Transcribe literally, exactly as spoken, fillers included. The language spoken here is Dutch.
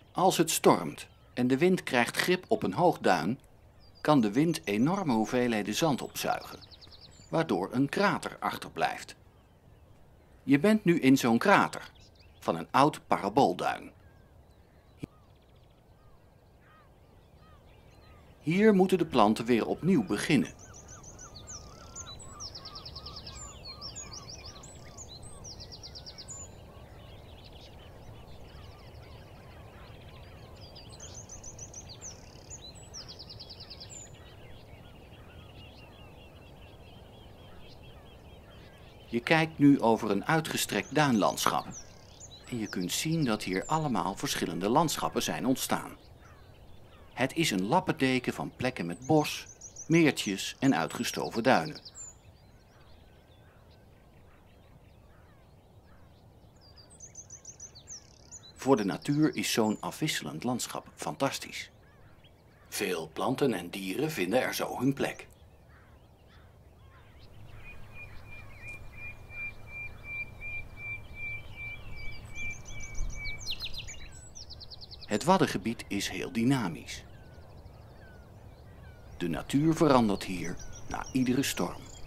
Als het stormt en de wind krijgt grip op een hoog duin, kan de wind enorme hoeveelheden zand opzuigen, waardoor een krater achterblijft. Je bent nu in zo'n krater van een oud paraboolduin. Hier moeten de planten weer opnieuw beginnen. Je kijkt nu over een uitgestrekt duinlandschap en je kunt zien dat hier allemaal verschillende landschappen zijn ontstaan. Het is een lappendeken van plekken met bos, meertjes en uitgestoven duinen. Voor de natuur is zo'n afwisselend landschap fantastisch. Veel planten en dieren vinden er zo hun plek. Het Waddengebied is heel dynamisch. De natuur verandert hier na iedere storm.